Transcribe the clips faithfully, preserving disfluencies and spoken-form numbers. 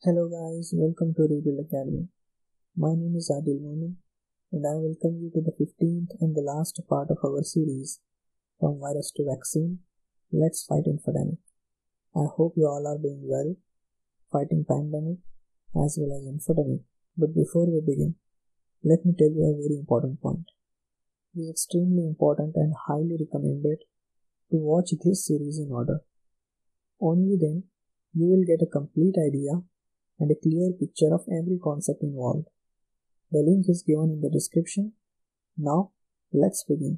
Hello guys, welcome to Rebuild Academy. My name is Adil Momin and I welcome you to the fifteenth and the last part of our series, From Virus to Vaccine, Let's Fight Infodemic. I hope you all are doing well, fighting pandemic as well as infodemic. But before we begin, let me tell you a very important point. It is extremely important and highly recommended to watch this series in order. Only then you will get a complete idea and a clear picture of every concept involved. The link is given in the description. Now, let's begin.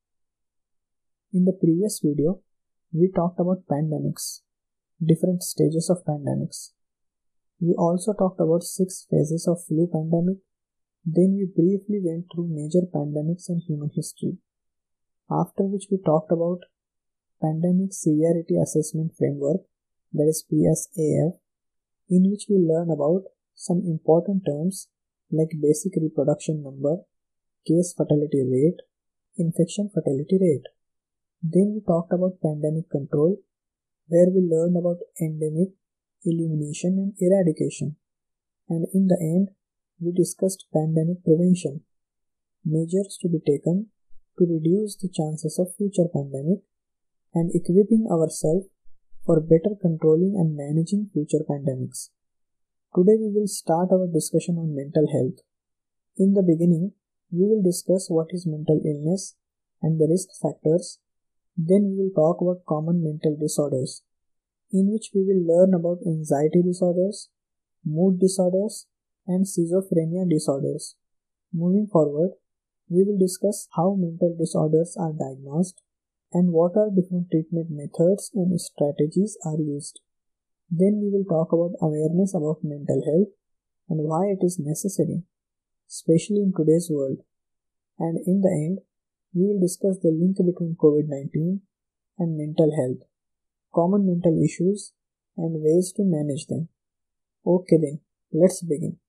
In the previous video, we talked about pandemics, different stages of pandemics. We also talked about six phases of flu pandemic. Then we briefly went through major pandemics in human history. After which we talked about Pandemic Severity Assessment Framework, that is P S A F, in which we learn about some important terms like basic reproduction number, case fatality rate, infection fatality rate. Then we talked about pandemic control, where we learned about endemic, elimination and eradication. And in the end, we discussed pandemic prevention, measures to be taken to reduce the chances of future pandemic and equipping ourselves for better controlling and managing future pandemics. Today we will start our discussion on mental health. In the beginning, we will discuss what is mental illness and the risk factors. Then we will talk about common mental disorders, in which we will learn about anxiety disorders, mood disorders, and schizophrenia disorders. Moving forward, we will discuss how mental disorders are diagnosed and what are different treatment methods and strategies are used. Then we will talk about awareness about mental health and why it is necessary, especially in today's world. And in the end, we will discuss the link between COVID nineteen and mental health, common mental issues and ways to manage them. Okay then, let's begin.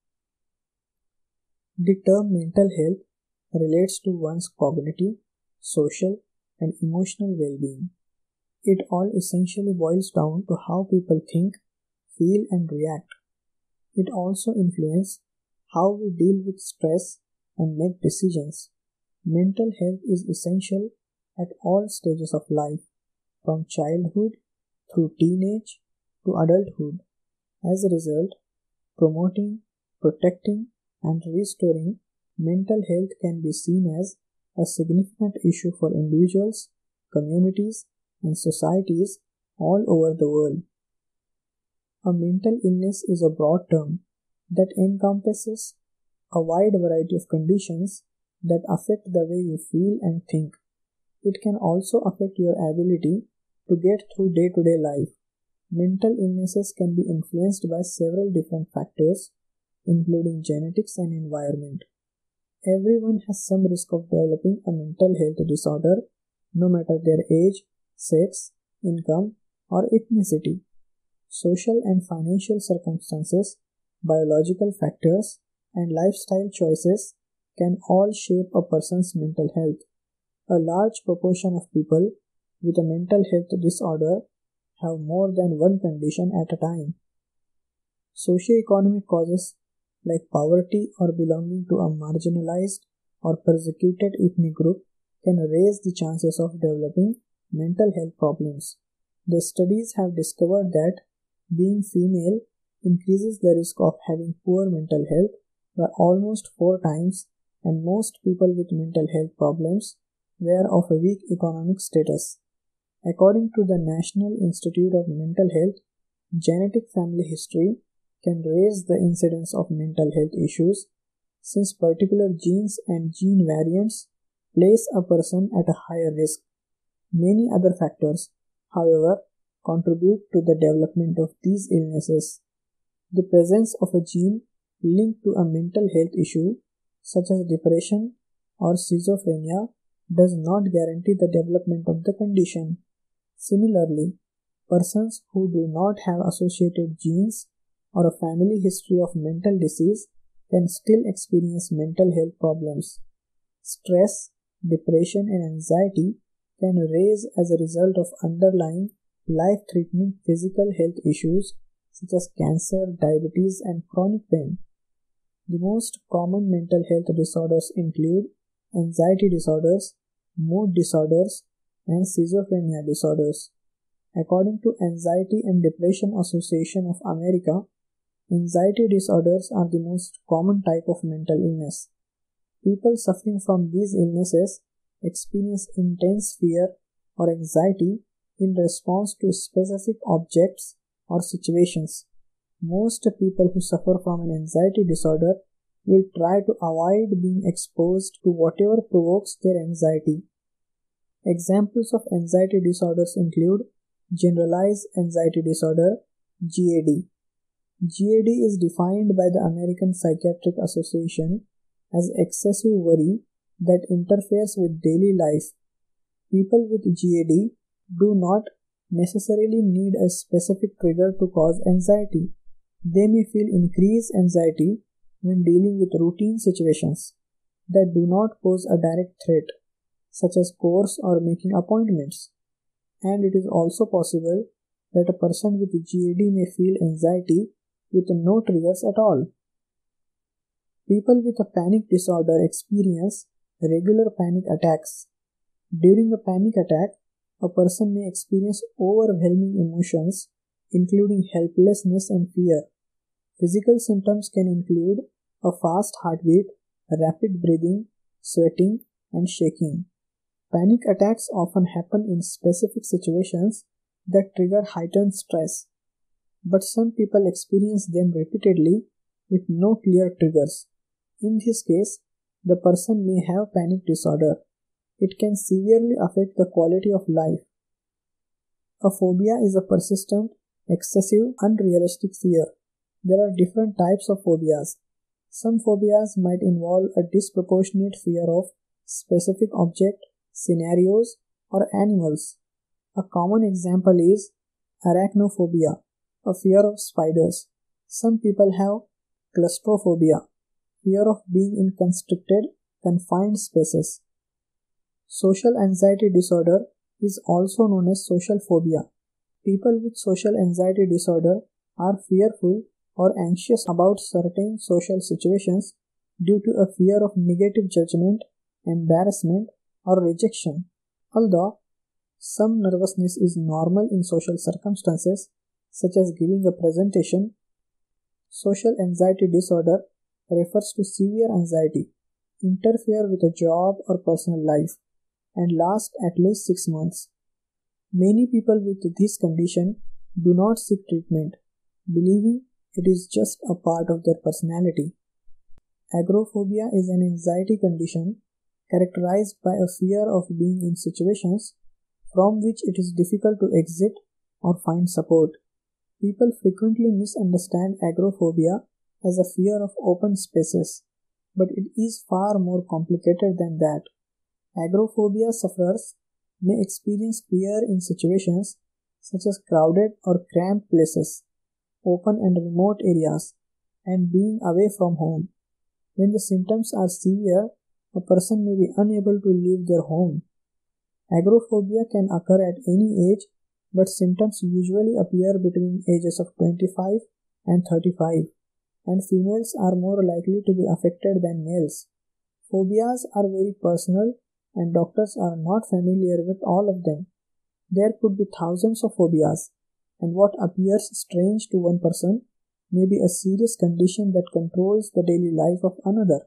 The term mental health relates to one's cognitive, social, and emotional well-being. It all essentially boils down to how people think, feel, and react. It also influences how we deal with stress and make decisions. Mental health is essential at all stages of life, from childhood through teenage to adulthood. As a result, promoting, protecting, and restoring mental health can be seen as a significant issue for individuals, communities, and societies all over the world. A mental illness is a broad term that encompasses a wide variety of conditions that affect the way you feel and think. It can also affect your ability to get through day-to-day life. Mental illnesses can be influenced by several different factors, including genetics and environment. Everyone has some risk of developing a mental health disorder, no matter their age, sex, income, or ethnicity. Social and financial circumstances, biological factors, and lifestyle choices can all shape a person's mental health. A large proportion of people with a mental health disorder have more than one condition at a time. Socioeconomic causes like poverty or belonging to a marginalized or persecuted ethnic group can raise the chances of developing mental health problems. The studies have discovered that being female increases the risk of having poor mental health by almost four times, and most people with mental health problems were of a weak economic status. According to the National Institute of Mental Health, genetic family history can raise the incidence of mental health issues, since particular genes and gene variants place a person at a higher risk. Many other factors, however, contribute to the development of these illnesses. The presence of a gene linked to a mental health issue, such as depression or schizophrenia, does not guarantee the development of the condition. Similarly, persons who do not have associated genes or a family history of mental disease can still experience mental health problems. Stress, depression, and anxiety can raise as a result of underlying life-threatening physical health issues such as cancer, diabetes, and chronic pain. The most common mental health disorders include anxiety disorders, mood disorders, and schizophrenia disorders. According to Anxiety and Depression Association of America, anxiety disorders are the most common type of mental illness. People suffering from these illnesses experience intense fear or anxiety in response to specific objects or situations. Most people who suffer from an anxiety disorder will try to avoid being exposed to whatever provokes their anxiety. Examples of anxiety disorders include generalized anxiety disorder, G A D. G A D is defined by the American Psychiatric Association as excessive worry that interferes with daily life. People with G A D do not necessarily need a specific trigger to cause anxiety. They may feel increased anxiety when dealing with routine situations that do not pose a direct threat, such as course or making appointments. And it is also possible that a person with G A D may feel anxiety with no triggers at all. People with a panic disorder experience regular panic attacks. During a panic attack, a person may experience overwhelming emotions, including helplessness and fear. Physical symptoms can include a fast heartbeat, rapid breathing, sweating, and shaking. Panic attacks often happen in specific situations that trigger heightened stress, but some people experience them repeatedly with no clear triggers. In this case, the person may have panic disorder. It can severely affect the quality of life. A phobia is a persistent, excessive, unrealistic fear. There are different types of phobias. Some phobias might involve a disproportionate fear of specific object, scenarios, or animals. A common example is arachnophobia, a fear of spiders. Some people have claustrophobia, fear of being in constricted, confined spaces. Social anxiety disorder is also known as social phobia. People with social anxiety disorder are fearful or anxious about certain social situations due to a fear of negative judgment, embarrassment, or rejection. Although some nervousness is normal in social circumstances, such as giving a presentation, social anxiety disorder refers to severe anxiety, interfere with a job or personal life, and last at least six months. Many people with this condition do not seek treatment, believing it is just a part of their personality. Agoraphobia is an anxiety condition characterized by a fear of being in situations from which it is difficult to exit or find support. People frequently misunderstand agoraphobia as a fear of open spaces, but it is far more complicated than that. Agoraphobia sufferers may experience fear in situations such as crowded or cramped places, open and remote areas, and being away from home. When the symptoms are severe, a person may be unable to leave their home. Agoraphobia can occur at any age, but symptoms usually appear between ages of twenty-five and thirty-five, and females are more likely to be affected than males. Phobias are very personal, and doctors are not familiar with all of them. There could be thousands of phobias, and what appears strange to one person may be a serious condition that controls the daily life of another.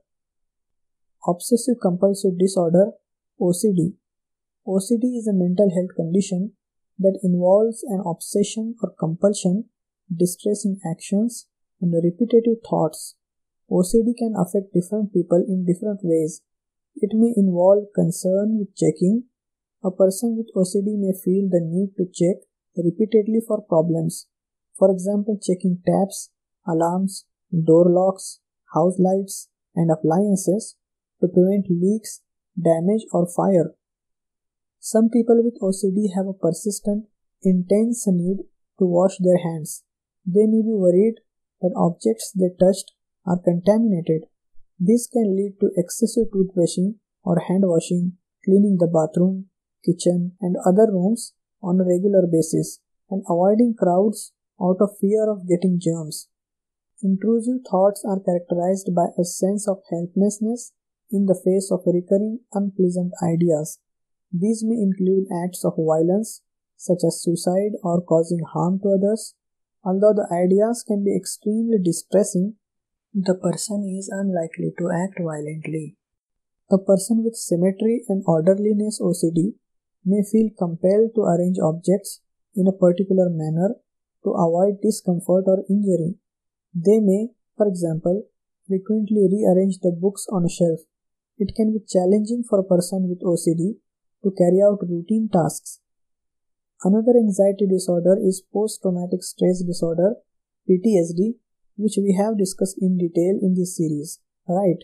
Obsessive compulsive disorder, O C D. O C D is a mental health condition that involves an obsession or compulsion, distressing actions, and repetitive thoughts. O C D can affect different people in different ways. It may involve concern with checking. A person with O C D may feel the need to check repeatedly for problems. For example, checking taps, alarms, door locks, house lights, and appliances to prevent leaks, damage, or fire. Some people with O C D have a persistent, intense need to wash their hands. They may be worried that objects they touched are contaminated. This can lead to excessive toothbrushing or hand washing, cleaning the bathroom, kitchen, and other rooms on a regular basis, and avoiding crowds out of fear of getting germs. Intrusive thoughts are characterized by a sense of helplessness in the face of recurring unpleasant ideas. These may include acts of violence, such as suicide or causing harm to others. Although the ideas can be extremely distressing, the person is unlikely to act violently. A person with symmetry and orderliness O C D may feel compelled to arrange objects in a particular manner to avoid discomfort or injury. They may, for example, frequently rearrange the books on a shelf. It can be challenging for a person with O C D to carry out routine tasks. Another anxiety disorder is post-traumatic stress disorder, P T S D, which we have discussed in detail in this series, right?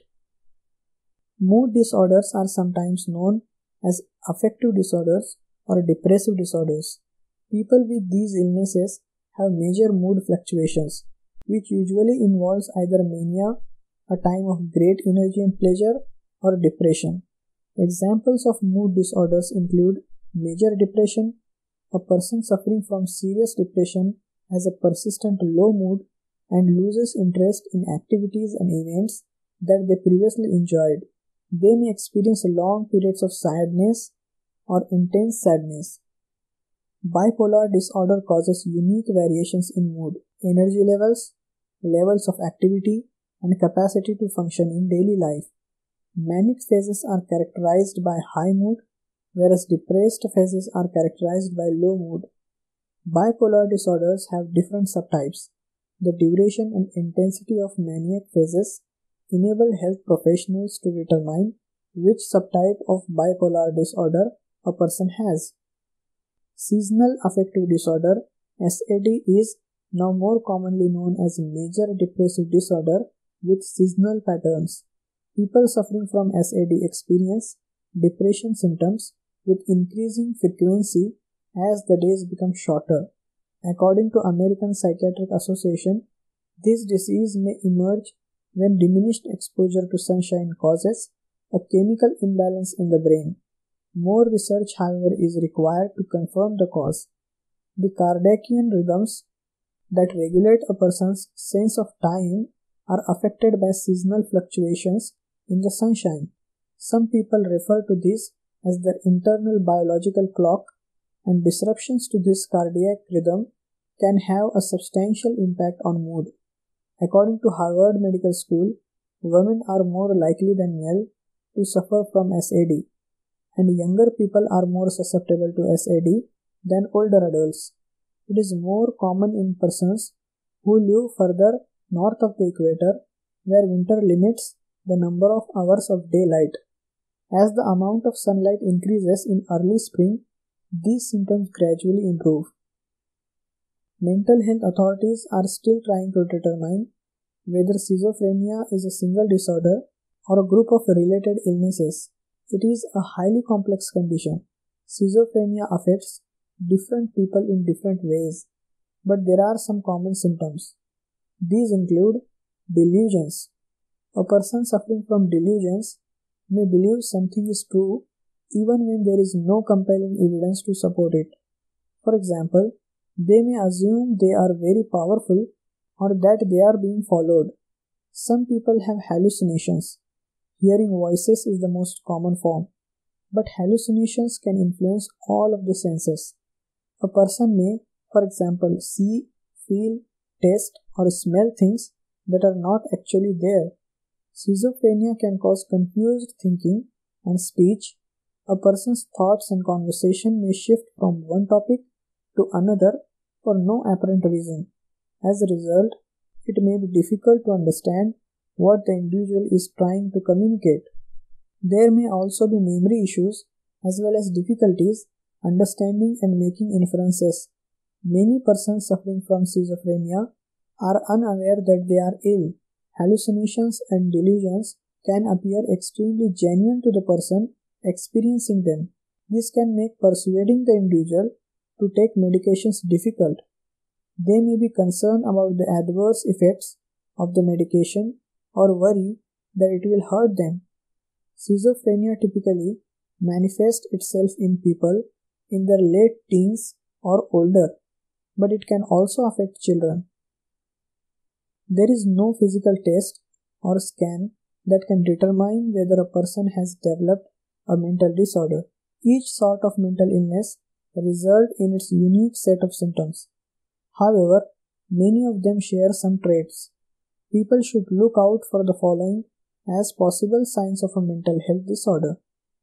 Mood disorders are sometimes known as affective disorders or depressive disorders. People with these illnesses have major mood fluctuations, which usually involves either mania, a time of great energy and pleasure, or depression. Examples of mood disorders include major depression. A person suffering from serious depression has a persistent low mood and loses interest in activities and events that they previously enjoyed. They may experience long periods of sadness or intense sadness. Bipolar disorder causes unique variations in mood, energy levels, levels of activity, and capacity to function in daily life. Manic phases are characterized by high mood, whereas depressed phases are characterized by low mood. Bipolar disorders have different subtypes. The duration and intensity of maniac phases enable health professionals to determine which subtype of bipolar disorder a person has. Seasonal affective disorder, S A D, is now more commonly known as major depressive disorder with seasonal patterns. People suffering from S A D experience depression symptoms with increasing frequency as the days become shorter. According to American Psychiatric Association, this disease may emerge when diminished exposure to sunshine causes a chemical imbalance in the brain. More research, however, is required to confirm the cause. The circadian rhythms that regulate a person's sense of time are affected by seasonal fluctuations in the sunshine. Some people refer to this as their internal biological clock, and disruptions to this cardiac rhythm can have a substantial impact on mood. According to Harvard Medical School, women are more likely than men to suffer from S A D, and younger people are more susceptible to S A D than older adults. It is more common in persons who live further north of the equator, where winter limits the number of hours of daylight. As the amount of sunlight increases in early spring, these symptoms gradually improve. Mental health authorities are still trying to determine whether schizophrenia is a single disorder or a group of related illnesses. It is a highly complex condition. Schizophrenia affects different people in different ways, but there are some common symptoms. These include delusions. A person suffering from delusions may believe something is true even when there is no compelling evidence to support it. For example, they may assume they are very powerful or that they are being followed. Some people have hallucinations. Hearing voices is the most common form, but hallucinations can influence all of the senses. A person may, for example, see, feel, taste, or smell things that are not actually there. Schizophrenia can cause confused thinking and speech. A person's thoughts and conversation may shift from one topic to another for no apparent reason. As a result, it may be difficult to understand what the individual is trying to communicate. There may also be memory issues as well as difficulties understanding and making inferences. Many persons suffering from schizophrenia are unaware that they are ill. Hallucinations and delusions can appear extremely genuine to the person experiencing them. This can make persuading the individual to take medications difficult. They may be concerned about the adverse effects of the medication or worry that it will hurt them. Schizophrenia typically manifests itself in people in their late teens or older. but it can also affect children. There is no physical test or scan that can determine whether a person has developed a mental disorder. Each sort of mental illness results in its unique set of symptoms. However, many of them share some traits. People should look out for the following as possible signs of a mental health disorder.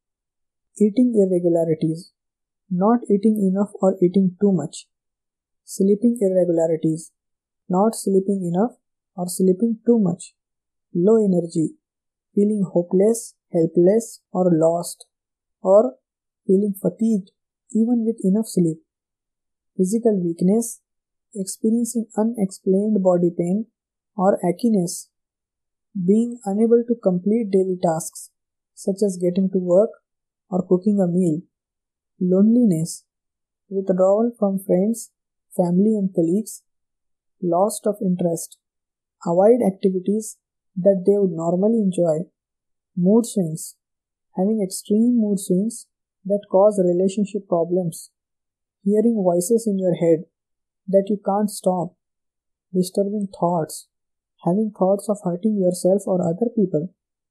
Eating irregularities, not eating enough or eating too much. Sleeping irregularities, not sleeping enough or sleeping too much. Low energy, feeling hopeless, helpless or lost, or feeling fatigued even with enough sleep. Physical weakness, experiencing unexplained body pain or achiness. Being unable to complete daily tasks such as getting to work or cooking a meal. Loneliness, withdrawal from friends, family and colleagues. Loss of interest, avoid activities that they would normally enjoy. Mood swings, having extreme mood swings that cause relationship problems. Hearing voices in your head that you can't stop. Disturbing thoughts, having thoughts of hurting yourself or other people.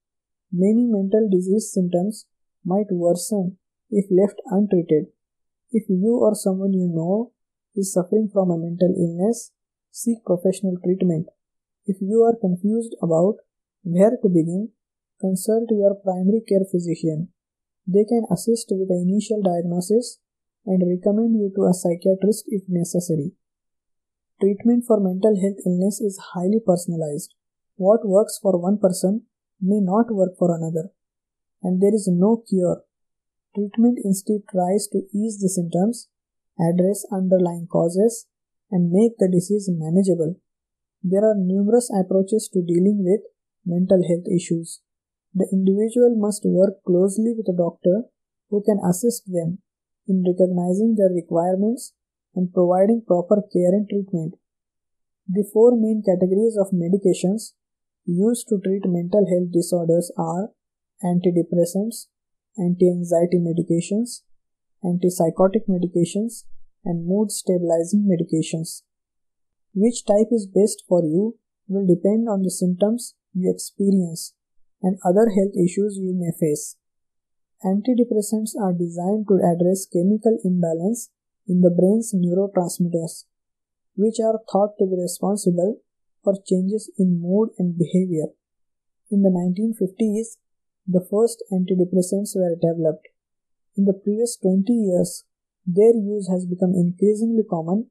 Many mental disease symptoms might worsen if left untreated. If you or someone you know is suffering from a mental illness, seek professional treatment. If you are confused about where to begin, consult your primary care physician. They can assist with the initial diagnosis and recommend you to a psychiatrist if necessary. Treatment for mental health illness is highly personalized. What works for one person may not work for another, and there is no cure. Treatment instead tries to ease the symptoms, address underlying causes, and make the disease manageable. There are numerous approaches to dealing with mental health issues. The individual must work closely with a doctor who can assist them in recognizing their requirements and providing proper care and treatment. The four main categories of medications used to treat mental health disorders are antidepressants, anti-anxiety medications, antipsychotic medications, and mood-stabilizing medications. Which type is best for you will depend on the symptoms you experience and other health issues you may face. Antidepressants are designed to address chemical imbalance in the brain's neurotransmitters, which are thought to be responsible for changes in mood and behavior. In the nineteen fifties, the first antidepressants were developed. In the previous twenty years, their use has become increasingly common.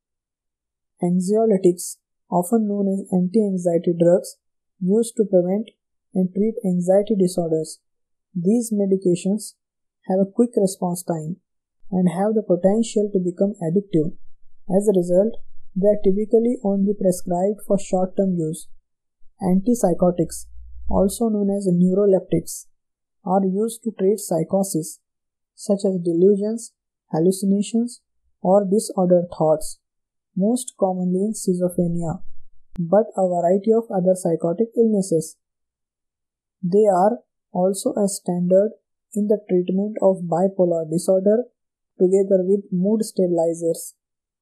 Anxiolytics, often known as anti-anxiety drugs, used to prevent and treat anxiety disorders. These medications have a quick response time and have the potential to become addictive. As a result, they are typically only prescribed for short-term use. Antipsychotics, also known as neuroleptics, are used to treat psychosis, such as delusions, hallucinations, or disordered thoughts, most commonly in schizophrenia, but a variety of other psychotic illnesses. They are also a standard in the treatment of bipolar disorder together with mood stabilizers.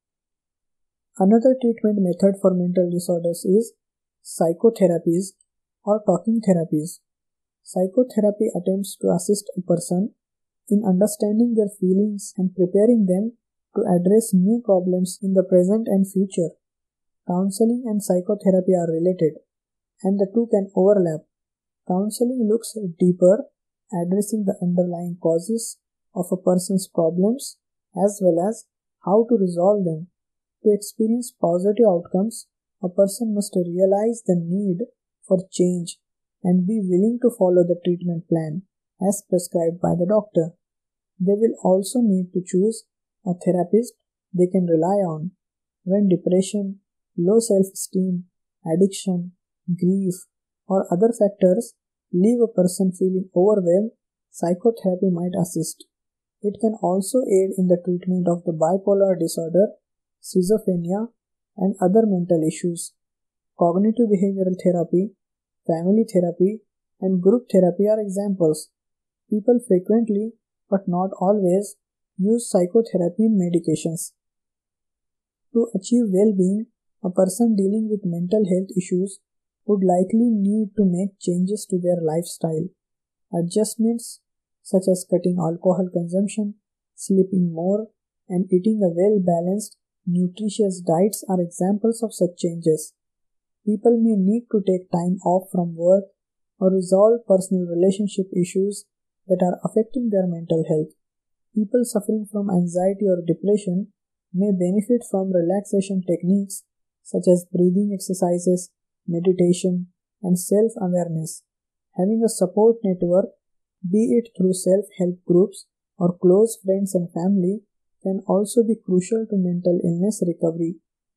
Another treatment method for mental disorders is psychotherapies or talking therapies. Psychotherapy attempts to assist a person in understanding their feelings and preparing them to address new problems in the present and future. Counseling and psychotherapy are related, and the two can overlap. Counseling looks deeper, addressing the underlying causes of a person's problems as well as how to resolve them. To experience positive outcomes, a person must realize the need for change and be willing to follow the treatment plan as prescribed by the doctor. They will also need to choose a therapist they can rely on. When depression, low self-esteem, addiction, grief, or other factors leave a person feeling overwhelmed, psychotherapy might assist. It can also aid in the treatment of the bipolar disorder, schizophrenia, and other mental issues. Cognitive behavioral therapy, family therapy, and group therapy are examples. People frequently, but not always, use psychotherapy in medications. To achieve well-being, a person dealing with mental health issues would likely need to make changes to their lifestyle. Adjustments such as cutting alcohol consumption, sleeping more, and eating a well-balanced, nutritious diets are examples of such changes. People may need to take time off from work or resolve personal relationship issues that are affecting their mental health. People suffering from anxiety or depression may benefit from relaxation techniques such as breathing exercises, meditation, and self-awareness. Having a support network, be it through self-help groups or close friends and family, can also be crucial to mental illness recovery.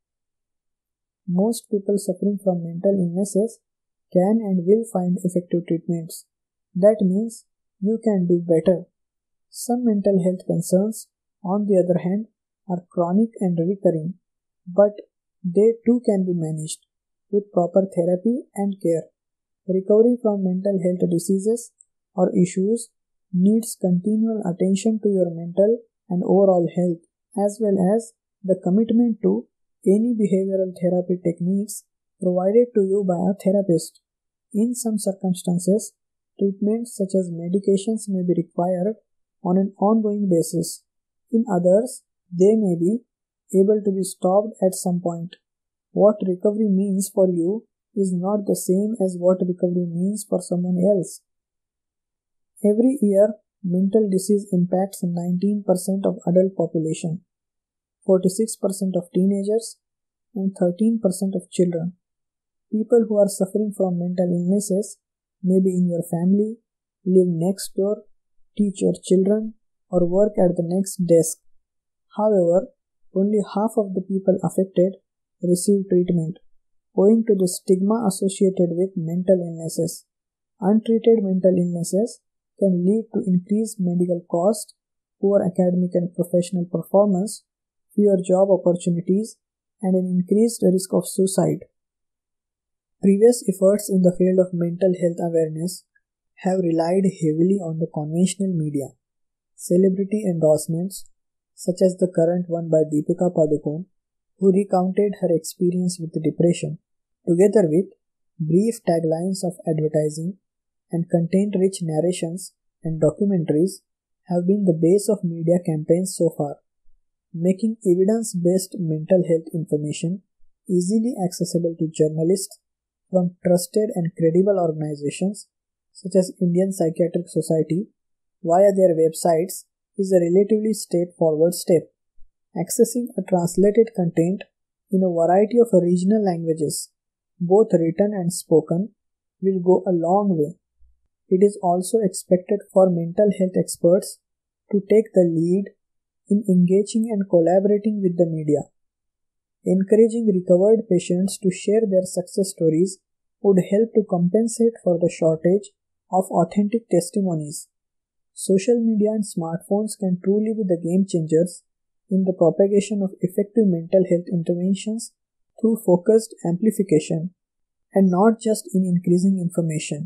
Most people suffering from mental illnesses can and will find effective treatments. That means you can do better. Some mental health concerns, on the other hand, are chronic and recurring, but they too can be managed with proper therapy and care. Recovery from mental health diseases or issues needs continual attention to your mental and overall health, as well as the commitment to any behavioral therapy techniques provided to you by a therapist. In some circumstances, treatments such as medications may be required on an ongoing basis. In others, they may be able to be stopped at some point. What recovery means for you is not the same as what recovery means for someone else. Every year, mental disease impacts nineteen percent of adult population, forty-six percent of teenagers, and thirteen percent of children. People who are suffering from mental illnesses may be in your family, live next door, teach your children, or work at the next desk. However, only half of the people affected receive treatment, owing to the stigma associated with mental illnesses. Untreated mental illnesses can lead to increased medical costs, poor academic and professional performance, fewer job opportunities, and an increased risk of suicide. Previous efforts in the field of mental health awareness have relied heavily on the conventional media. Celebrity endorsements, such as the current one by Deepika Padukone, who recounted her experience with depression, together with brief taglines of advertising and content-rich narrations and documentaries, have been the base of media campaigns so far, making evidence-based mental health information easily accessible to journalists from trusted and credible organizations such as Indian Psychiatric Society via their websites is a relatively straightforward step. Accessing a translated content in a variety of regional languages, both written and spoken, will go a long way. It is also expected for mental health experts to take the lead in engaging and collaborating with the media. Encouraging recovered patients to share their success stories would help to compensate for the shortage of authentic testimonies. Social media and smartphones can truly be the game changers in the propagation of effective mental health interventions through focused amplification, and not just in increasing information.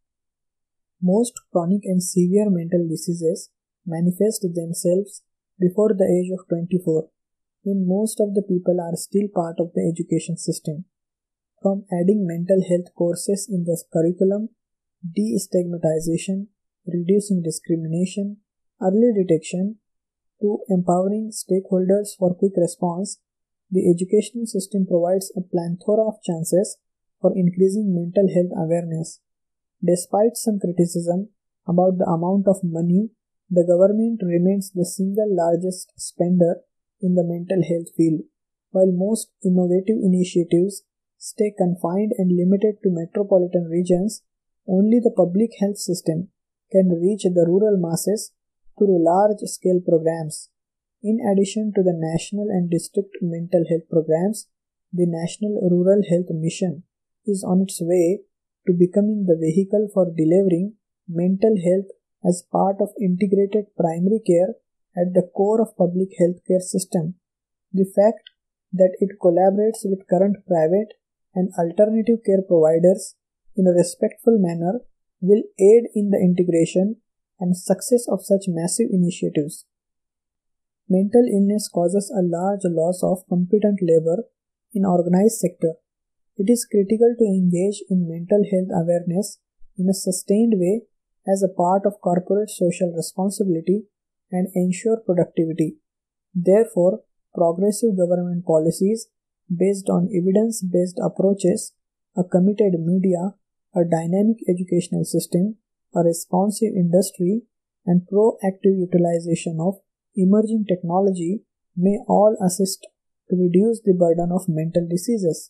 Most chronic and severe mental diseases manifest themselves before the age of twenty-four, when most of the people are still part of the education system. From adding mental health courses in the curriculum, de-stigmatization, reducing discrimination, early detection, to empowering stakeholders for quick response, the educational system provides a plethora of chances for increasing mental health awareness. Despite some criticism about the amount of money, the government remains the single largest spender in the mental health field, while most innovative initiatives stay confined and limited to metropolitan regions. Only the public health system can reach the rural masses through large-scale programs. In addition to the national and district mental health programs, the National Rural Health Mission is on its way to becoming the vehicle for delivering mental health as part of integrated primary care at the core of public healthcare system. The fact that it collaborates with current private and alternative care providers in a respectful manner will aid in the integration and success of such massive initiatives. Mental illness causes a large loss of competent labor in organized sector. It is critical to engage in mental health awareness in a sustained way as a part of corporate social responsibility and ensure productivity. Therefore, progressive government policies based on evidence-based approaches, a committed media, a dynamic educational system, a responsive industry, and proactive utilization of emerging technology may all assist to reduce the burden of mental diseases.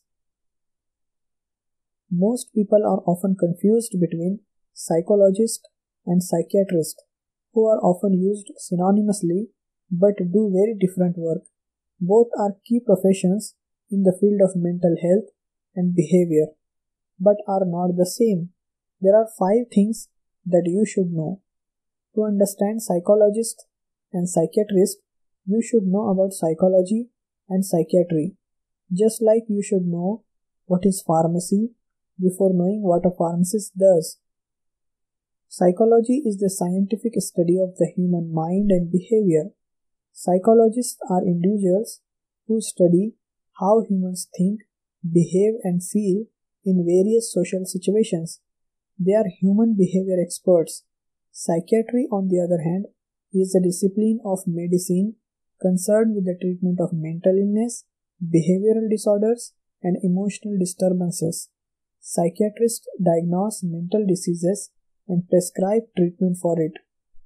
Most people are often confused between psychologist and psychiatrist, who are often used synonymously but do very different work. Both are key professions in the field of mental health and behavior, but are not the same. There are five things that you should know. To understand psychologist and psychiatrist, you should know about psychology and psychiatry, just like you should know what is pharmacy before knowing what a pharmacist does. Psychology is the scientific study of the human mind and behavior. Psychologists are individuals who study how humans think, behave, and feel in various social situations. They are human behavior experts. Psychiatry, on the other hand, is a discipline of medicine concerned with the treatment of mental illness, behavioral disorders, and emotional disturbances. Psychiatrists diagnose mental diseases and prescribe treatment for it.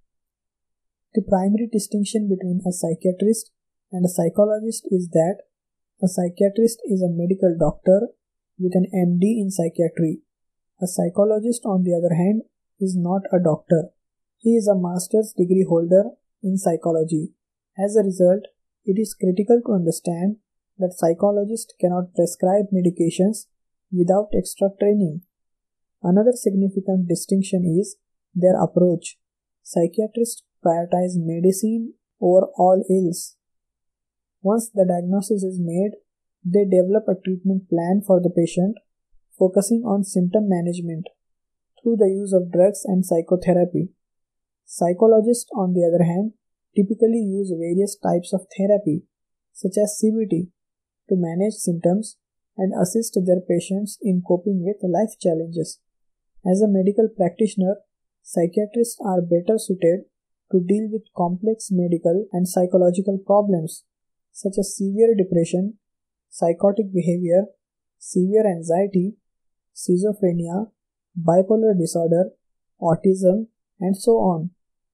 The primary distinction between a psychiatrist and a psychologist is that a psychiatrist is a medical doctor with an M D in psychiatry. A psychologist, on the other hand, is not a doctor. He is a master's degree holder in psychology. As a result, it is critical to understand that psychologists cannot prescribe medications without extra training. Another significant distinction is their approach. Psychiatrists prioritize medicine over all ills. Once the diagnosis is made, they develop a treatment plan for the patient, focusing on symptom management through the use of drugs and psychotherapy. Psychologists, on the other hand, typically use various types of therapy, such as C B T, to manage symptoms and assist their patients in coping with life challenges. As a medical practitioner, psychiatrists are better suited to deal with complex medical and psychological problems such as severe depression, psychotic behavior, severe anxiety, schizophrenia, bipolar disorder, autism, and so on.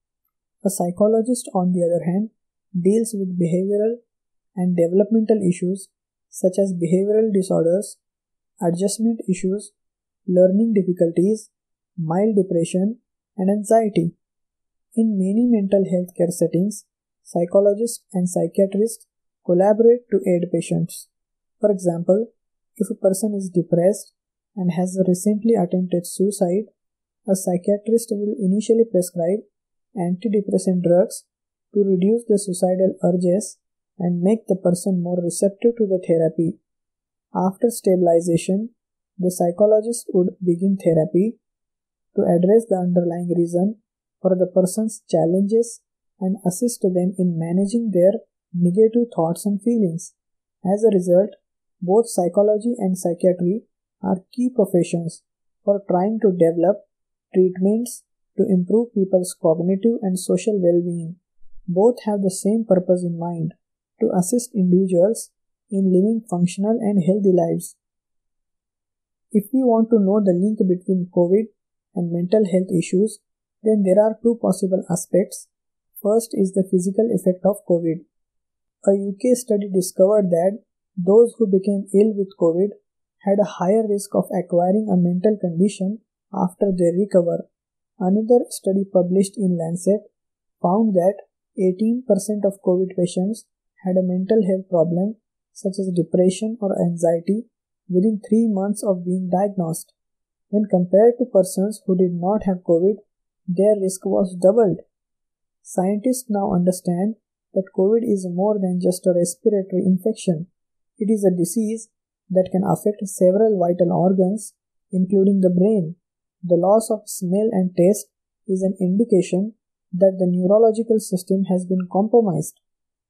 A psychologist, on the other hand, deals with behavioral and developmental issues such as behavioral disorders, adjustment issues, learning difficulties, mild depression, and anxiety. In many mental health care settings, psychologists and psychiatrists collaborate to aid patients. For example, if a person is depressed and has recently attempted suicide, a psychiatrist will initially prescribe antidepressant drugs to reduce the suicidal urges and make the person more receptive to the therapy. After stabilization, the psychologist would begin therapy to address the underlying reason for the person's challenges and assist them in managing their negative thoughts and feelings. As a result, both psychology and psychiatry are key professions for trying to develop treatments to improve people's cognitive and social well-being. Both have the same purpose in mind: to assist individuals in living functional and healthy lives. If we want to know the link between COVID and mental health issues, then there are two possible aspects. First is the physical effect of COVID. A U K study discovered that those who became ill with COVID had a higher risk of acquiring a mental condition after they recover. Another study published in Lancet found that eighteen percent of COVID patients had a mental health problem such as depression or anxiety within three months of being diagnosed. When compared to persons who did not have COVID, their risk was doubled. Scientists now understand that COVID is more than just a respiratory infection. It is a disease that can affect several vital organs, including the brain. The loss of smell and taste is an indication that the neurological system has been compromised.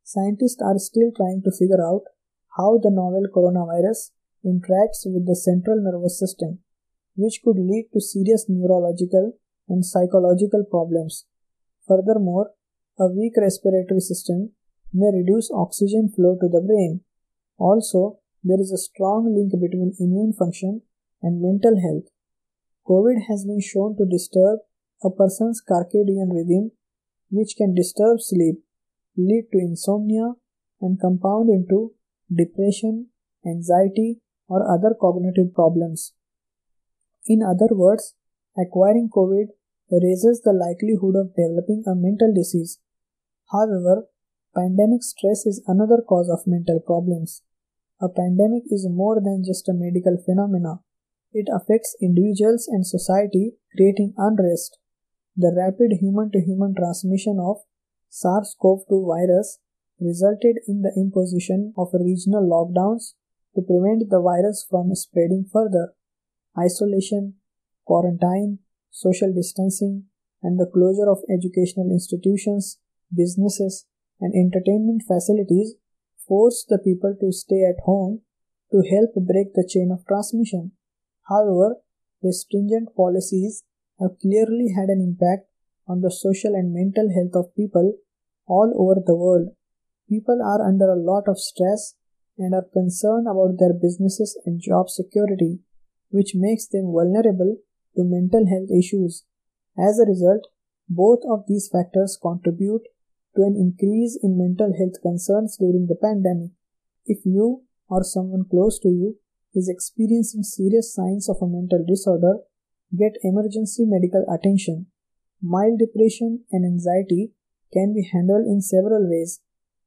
Scientists are still trying to figure out how the novel coronavirus interacts with the central nervous system, which could lead to serious neurological and psychological problems. Furthermore, a weak respiratory system may reduce oxygen flow to the brain. Also, there is a strong link between immune function and mental health. COVID has been shown to disturb a person's circadian rhythm, which can disturb sleep, lead to insomnia, and compound into depression, anxiety, or other cognitive problems. In other words, acquiring COVID raises the likelihood of developing a mental disease. However, pandemic stress is another cause of mental problems. A pandemic is more than just a medical phenomenon. It affects individuals and society, creating unrest. The rapid human-to-human transmission of SARS-CoV two virus resulted in the imposition of regional lockdowns to prevent the virus from spreading further. Isolation, quarantine, social distancing, and the closure of educational institutions, businesses, and entertainment facilities forced the people to stay at home to help break the chain of transmission. However, the stringent policies have clearly had an impact on the social and mental health of people all over the world. People are under a lot of stress and are concerned about their businesses and job security, which makes them vulnerable to mental health issues. As a result, both of these factors contribute to an increase in mental health concerns during the pandemic. If you or someone close to you is experiencing serious signs of a mental disorder, get emergency medical attention. Mild depression and anxiety can be handled in several ways.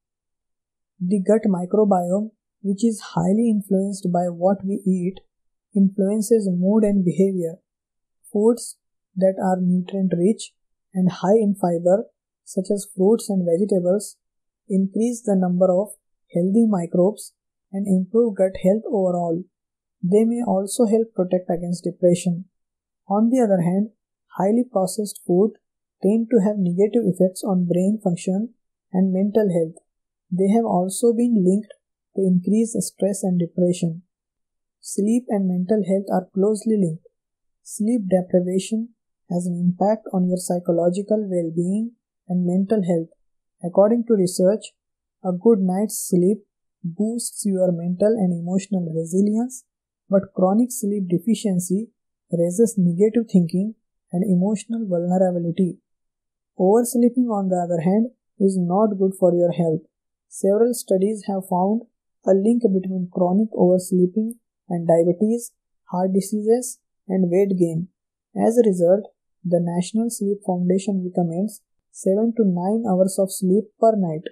The gut microbiome, which is highly influenced by what we eat, influences mood and behavior. Foods that are nutrient-rich and high in fiber, such as fruits and vegetables, increase the number of healthy microbes and improve gut health overall. They may also help protect against depression. On the other hand, highly processed food tend to have negative effects on brain function and mental health. They have also been linked to increased stress and depression. Sleep and mental health are closely linked. Sleep deprivation has an impact on your psychological well-being and mental health. According to research, a good night's sleep boosts your mental and emotional resilience, but chronic sleep deficiency raises negative thinking and emotional vulnerability. Oversleeping, on the other hand, is not good for your health. Several studies have found a link between chronic oversleeping and diabetes, heart diseases, and weight gain. As a result, the National Sleep Foundation recommends seven to nine hours of sleep per night.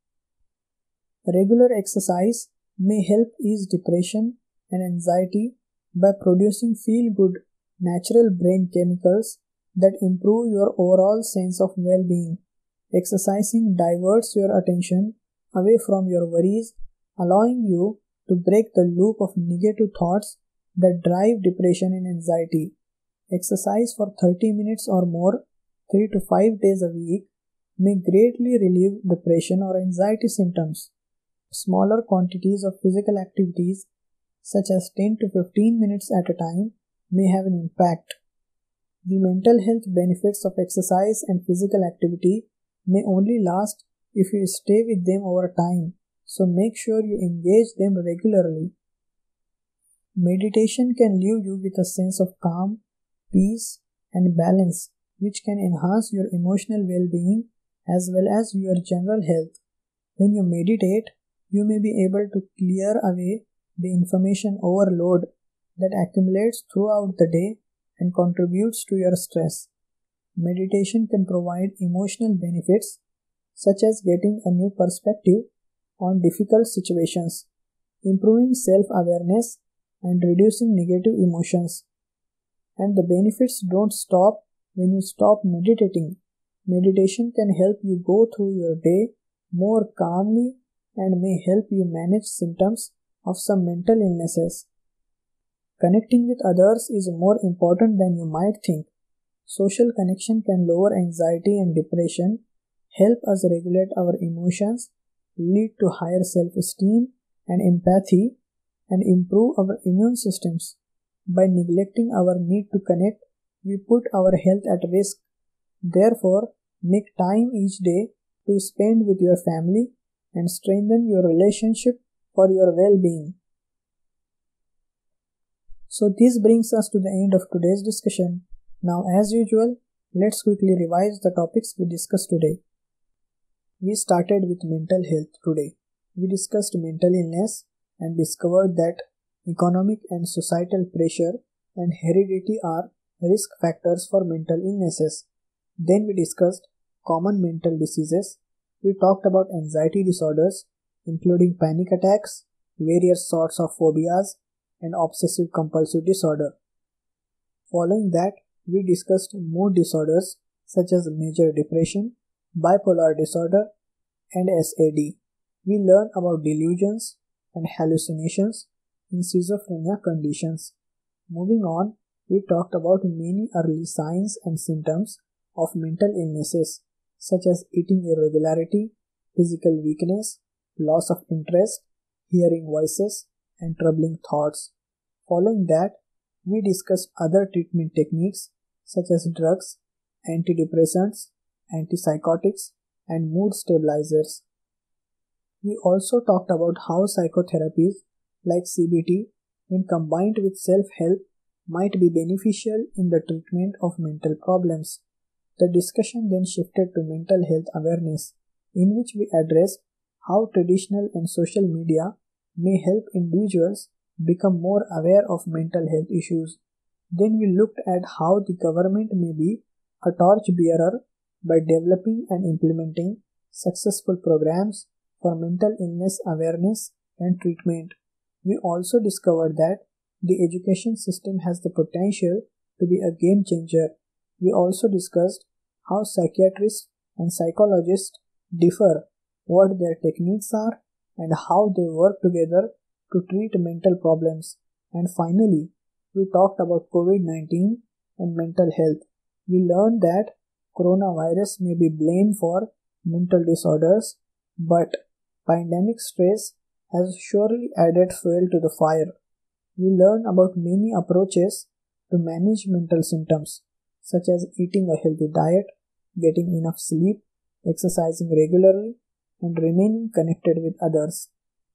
Regular exercise may help ease depression and anxiety by producing feel-good, natural brain chemicals that improve your overall sense of well-being. Exercising diverts your attention away from your worries, allowing you to break the loop of negative thoughts that drive depression and anxiety. Exercise for thirty minutes or more, three to five days a week, may greatly relieve depression or anxiety symptoms. Smaller quantities of physical activities, such as ten to fifteen minutes at a time, may have an impact. The mental health benefits of exercise and physical activity may only last if you stay with them over time, so make sure you engage them regularly. Meditation can leave you with a sense of calm, peace, and balance, which can enhance your emotional well-being as well as your general health. When you meditate, you may be able to clear away the information overload that accumulates throughout the day and contributes to your stress. Meditation can provide emotional benefits such as getting a new perspective on difficult situations, improving self-awareness, and reducing negative emotions. And the benefits don't stop when you stop meditating. Meditation can help you go through your day more calmly and may help you manage symptoms of some mental illnesses. Connecting with others is more important than you might think. Social connection can lower anxiety and depression, help us regulate our emotions, lead to higher self-esteem and empathy, and improve our immune systems. By neglecting our need to connect, we put our health at risk. Therefore, make time each day to spend with your family and strengthen your relationship for your well-being. So this brings us to the end of today's discussion. Now, as usual, let's quickly revise the topics we discussed today. We started with mental health today. We discussed mental illness and discovered that economic and societal pressure and heredity are risk factors for mental illnesses. Then we discussed common mental diseases. We talked about anxiety disorders, including panic attacks, various sorts of phobias, and obsessive compulsive disorder. Following that, we discussed mood disorders such as major depression, bipolar disorder, and S A D. We learned about delusions and hallucinations in schizophrenia conditions. Moving on, we talked about many early signs and symptoms of mental illnesses such as eating irregularity, physical weakness, loss of interest, hearing voices, and troubling thoughts. Following that, we discussed other treatment techniques such as drugs, antidepressants, antipsychotics, and mood stabilizers. We also talked about how psychotherapies like C B T, when combined with self-help, might be beneficial in the treatment of mental problems. The discussion then shifted to mental health awareness, in which we addressed how traditional and social media may help individuals become more aware of mental health issues. Then we looked at how the government may be a torchbearer by developing and implementing successful programs for mental illness awareness and treatment. We also discovered that the education system has the potential to be a game changer. We also discussed how psychiatrists and psychologists differ, what their techniques are, and how they work together to treat mental problems. And finally, we talked about COVID nineteen and mental health. We learned that coronavirus may be blamed for mental disorders, but pandemic stress has surely added fuel to the fire. We learned about many approaches to manage mental symptoms, such as eating a healthy diet, getting enough sleep, exercising regularly, and remaining connected with others.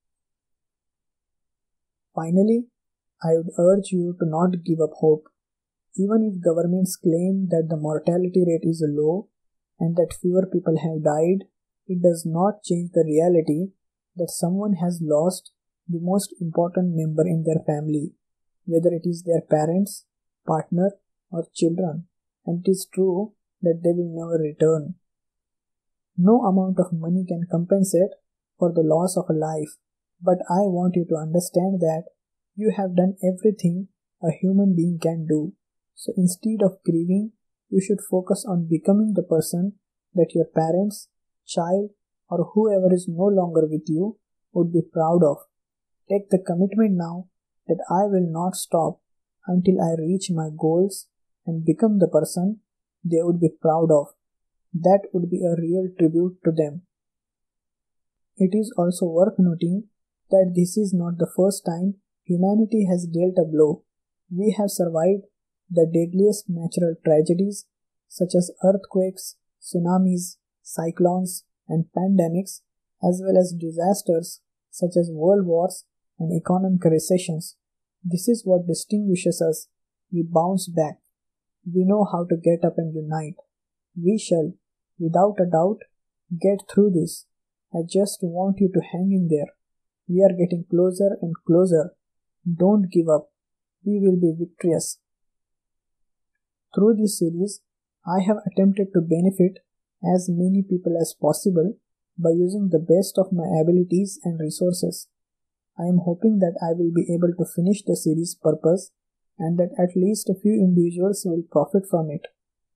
Finally, I would urge you to not give up hope. Even if governments claim that the mortality rate is low and that fewer people have died, it does not change the reality that someone has lost the most important member in their family, whether it is their parents, partner, or children, and it is true that they will never return. No amount of money can compensate for the loss of a life, but I want you to understand that you have done everything a human being can do. So instead of grieving, you should focus on becoming the person that your parents, child, or whoever is no longer with you would be proud of. Take the commitment now that I will not stop until I reach my goals and become the person they would be proud of. That would be a real tribute to them. It is also worth noting that this is not the first time humanity has dealt a blow. We have survived the deadliest natural tragedies such as earthquakes, tsunamis, cyclones, and pandemics, as well as disasters such as world wars and economic recessions. This is what distinguishes us. We bounce back. We know how to get up and unite. We shall, without a doubt, get through this. I just want you to hang in there. We are getting closer and closer. Don't give up. We will be victorious. Through this series, I have attempted to benefit as many people as possible by using the best of my abilities and resources. I am hoping that I will be able to finish the series' purpose and that at least a few individuals will profit from it.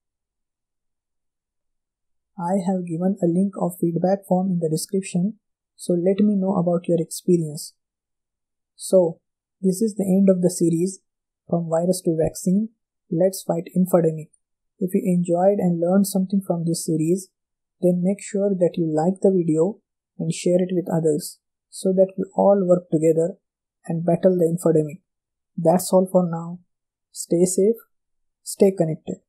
I have given a link of feedback form in the description, so let me know about your experience. So, this is the end of the series, From Virus to Vaccine, Let's Fight Infodemic. If you enjoyed and learned something from this series, then make sure that you like the video and share it with others so that we all work together and battle the infodemic. That's all for now. Stay safe, stay connected.